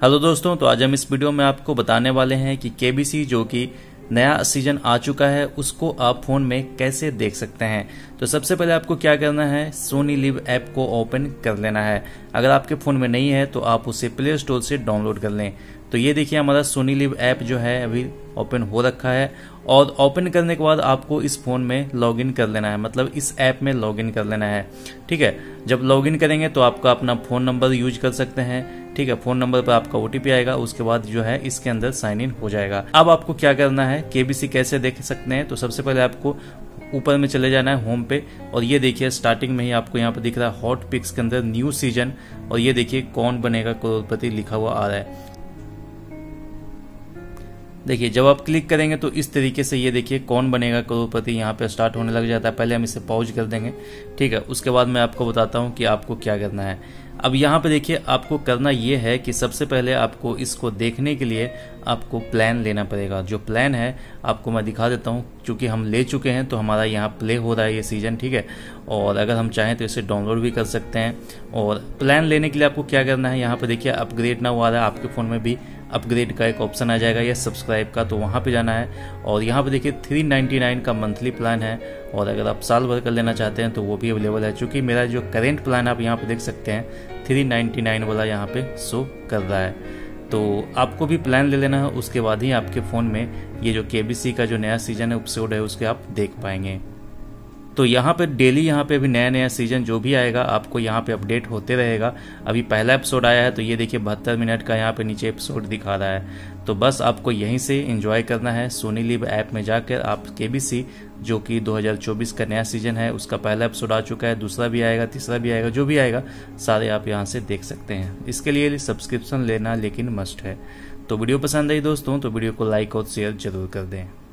Hello दोस्तों, तो आज हम इस वीडियो में आपको बताने वाले हैं कि केबीसी जो कि नया सीजन आ चुका है उसको आप फोन में कैसे देख सकते हैं। तो सबसे पहले आपको क्या करना है, सोनी लिव ऐप को ओपन कर लेना है। अगर आपके फोन में नहीं है तो आप उसे प्ले स्टोर से डाउनलोड कर लें। तो ये देखिए हमारा सोनी लिव ऐप जो है अभी ओपन हो रखा है और ओपन करने के बाद आपको इस फोन में लॉगिन कर लेना है, मतलब इस ऐप में लॉगिन कर लेना है। ठीक है, जब लॉगिन करेंगे तो आपका अपना फोन नंबर यूज कर सकते हैं। ठीक है, फोन नंबर पर आपका ओटीपी आएगा, उसके बाद जो है इसके अंदर साइन इन हो जाएगा। अब आपको क्या करना है, केबीसी कैसे देख सकते हैं, तो सबसे पहले आपको ऊपर में चले जाना है होम पे, और ये देखिए स्टार्टिंग में ही आपको यहाँ पे दिख रहा है हॉट पिक्स के अंदर न्यू सीजन, और ये देखिए कौन बनेगा करोड़पति लिखा हुआ आ रहा है। देखिए जब आप क्लिक करेंगे तो इस तरीके से ये देखिए कौन बनेगा करोड़पति यहाँ पे स्टार्ट होने लग जाता है। पहले हम इसे पॉज कर देंगे, ठीक है, उसके बाद मैं आपको बताता हूँ कि आपको क्या करना है। अब यहाँ पे देखिए आपको करना ये है कि सबसे पहले आपको इसको देखने के लिए आपको प्लान लेना पड़ेगा। जो प्लान है आपको मैं दिखा देता हूँ, क्योंकि हम ले चुके हैं तो हमारा यहाँ प्ले हो रहा है ये सीजन, ठीक है। और अगर हम चाहें तो इसे डाउनलोड भी कर सकते हैं। और प्लान लेने के लिए आपको क्या करना है, यहाँ पे देखिए अपग्रेड ना हुआ रहा है, आपके फ़ोन में भी अपग्रेड का एक ऑप्शन आ जाएगा या सब्सक्राइब का, तो वहाँ पे जाना है। और यहाँ पे देखिए 399 का मंथली प्लान है, और अगर आप साल भर कर लेना चाहते हैं तो वो भी अवेलेबल है। चूँकि मेरा जो करेंट प्लान आप यहाँ पे देख सकते हैं 399 वाला यहाँ पे शो कर रहा है, तो आपको भी प्लान ले लेना है। उसके बाद ही आपके फ़ोन में ये जो केबीसी का जो नया सीजन है एपिसोड है उसके आप देख पाएंगे। तो यहाँ पे डेली यहाँ पे अभी नया नया सीजन जो भी आएगा आपको यहाँ पे अपडेट होते रहेगा। अभी पहला एपिसोड आया है तो ये देखिए 72 मिनट का यहाँ पे नीचे एपिसोड दिखा रहा है। तो बस आपको यहीं से एंजॉय करना है। सोनी लिव ऐप में जाकर आप केबीसी जो कि 2024 का नया सीजन है उसका पहला एपिसोड आ चुका है, दूसरा भी आएगा, तीसरा भी आएगा, जो भी आएगा सारे आप यहाँ से देख सकते हैं। इसके लिए सब्सक्रिप्शन लेना लेकिन मस्ट है। तो वीडियो पसंद आई दोस्तों तो वीडियो को लाइक और शेयर जरूर कर दें।